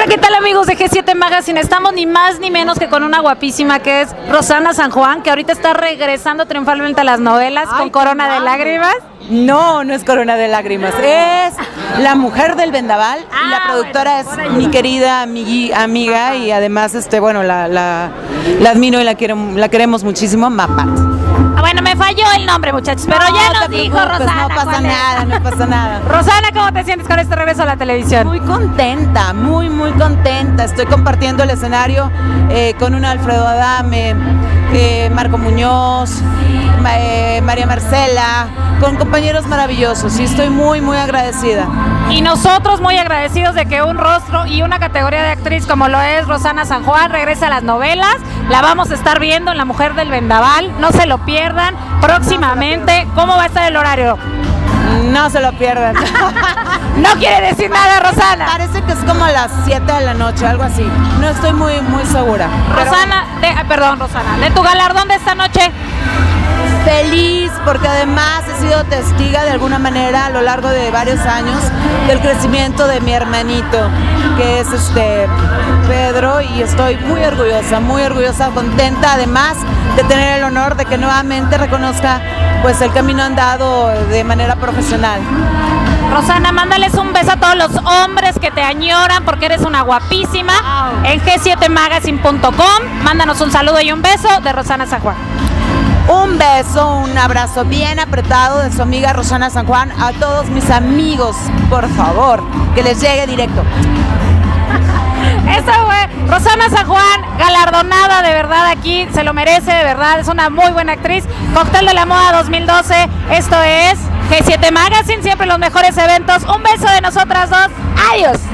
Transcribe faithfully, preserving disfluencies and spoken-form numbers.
¿qué tal amigos de G siete Magazine? Estamos ni más ni menos que con una guapísima que es Rosana San Juan, que ahorita está regresando triunfalmente a las novelas. Ay, con Corona de Lágrimas. No, no es Corona de Lágrimas, es La Mujer del Vendaval. Ah, y la productora bueno, es mi querida amigui, amiga y además, este, bueno, la, la, la admiro y la, quiero, la queremos muchísimo, Mapat. Bueno, me falló el nombre, muchachos, pero no, ya nos dijo Rosana. No pasa nada, no pasa nada. Rosana, ¿cómo te sientes con este regreso a la televisión? Muy contenta, muy, muy contenta. Estoy compartiendo el escenario eh, con un Alfredo Adame, eh, Marco Muñoz, eh, María Marcela, con compañeros maravillosos y estoy muy, muy agradecida. Y nosotros muy agradecidos de que un rostro y una categoría de actriz como lo es Rosana San Juan regrese a las novelas. La vamos a estar viendo en La Mujer del Vendaval, no se lo pierdan próximamente. ¿Cómo va a estar el horario? No se lo pierdan. No quiere decir nada, Rosana. Parece que es como a las siete de la noche, algo así. No estoy muy, muy segura. Rosana, pero... de, perdón, Rosana, de tu galardón de esta noche. Feliz, porque además he sido testiga de alguna manera a lo largo de varios años del crecimiento de mi hermanito, que es este Pedro, y estoy muy orgullosa, muy orgullosa, contenta además de tener el honor de que nuevamente reconozca pues el camino andado de manera profesional. Rosana, mándales un beso a todos los hombres que te añoran porque eres una guapísima. Wow. En G siete magazine punto com, mándanos un saludo y un beso de Rosana San Juan. Un beso, un abrazo bien apretado de su amiga Rosana San Juan a todos mis amigos, por favor, que les llegue directo. Eso fue Rosana San Juan, galardonada de verdad aquí, se lo merece de verdad, es una muy buena actriz. Cóctel de la Moda dos mil doce, esto es G siete Magazine, siempre los mejores eventos. Un beso de nosotras dos, adiós.